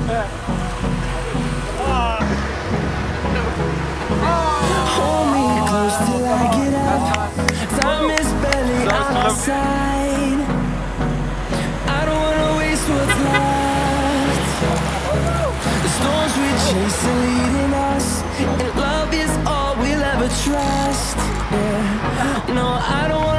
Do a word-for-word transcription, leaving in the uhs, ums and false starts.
Hold me close till I get up. Time is barely on our side. I don't wanna waste what's left. The storms we chase are leading us, and love is all we'll ever trust. Yeah. No, I don't wanna